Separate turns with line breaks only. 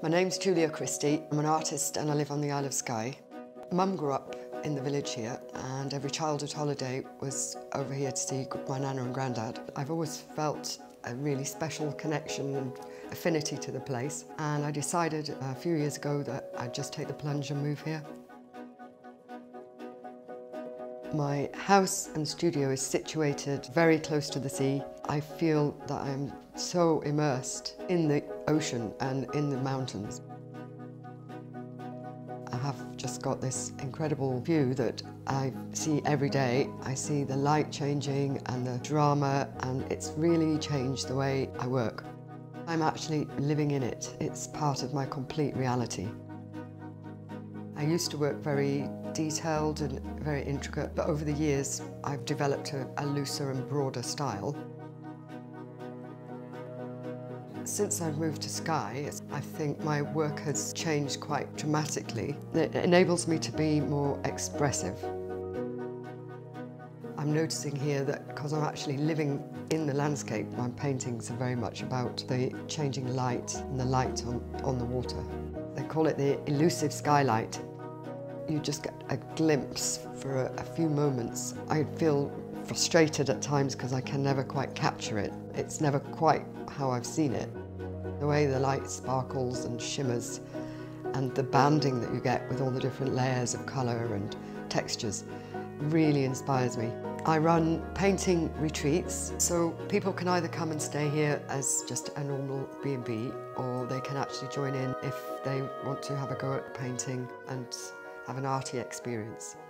My name's Christie. I'm an artist and I live on the Isle of Skye. Mum grew up in the village here and every childhood holiday was over here to see my nana and granddad. I've always felt a really special connection and affinity to the place, and I decided a few years ago that I'd just take the plunge and move here. My house and studio is situated very close to the sea. I feel that I'm so immersed in the ocean and in the mountains. I have just got this incredible view that I see every day. I see the light changing and the drama, and it's really changed the way I work. I'm actually living in it. It's part of my complete reality. I used to work very detailed and very intricate, but over the years I've developed a looser and broader style. Since I've moved to Skye, I think my work has changed quite dramatically. It enables me to be more expressive. I'm noticing here that because I'm actually living in the landscape, my paintings are very much about the changing light and the light on the water. They call it the elusive skylight. You just get a glimpse for a few moments. I feel frustrated at times because I can never quite capture it. It's never quite how I've seen it. The way the light sparkles and shimmers and the banding that you get with all the different layers of colour and textures really inspires me. I run painting retreats, so people can either come and stay here as just a normal B&B, or they can actually join in if they want to have a go at painting and have an arty experience.